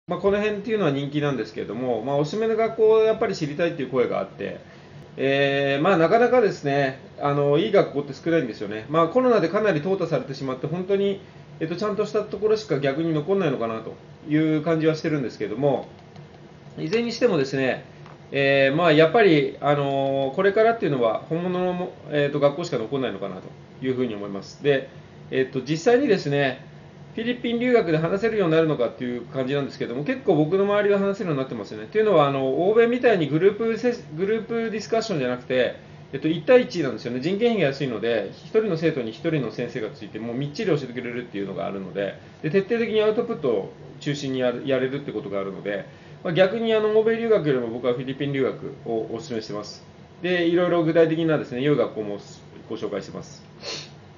この辺っていうのは人気なんですけれども、おすすめの学校をやっぱり知りたいっていう声があって、なかなかですね、いい学校って少ないんですよね。コロナでかなり淘汰されてしまって、本当に、ちゃんとしたところしか逆に残らないのかなという感じはしてるんですけれども、いずれにしてもですね、やっぱり、これからっていうのは本物のも、学校しか残らないのかなというふうに思います。で、実際にですね、フィリピン留学で話せるようになるのかっていう感じなんですけども、結構僕の周りは話せるようになってますよね。というのは、欧米みたいにグループディスカッションじゃなくて、1対1なんですよね。人件費が安いので、1人の生徒に1人の先生がついて、もうみっちり教えてくれるっていうのがあるので、徹底的にアウトプットを中心にやれるってことがあるので、逆に欧米留学よりも僕はフィリピン留学をお勧めしています。で、いろいろ具体的なですね、良い学校もご紹介しています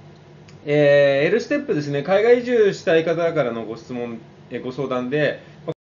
。L ステップですね、海外移住したい方からのご質問、ご相談で、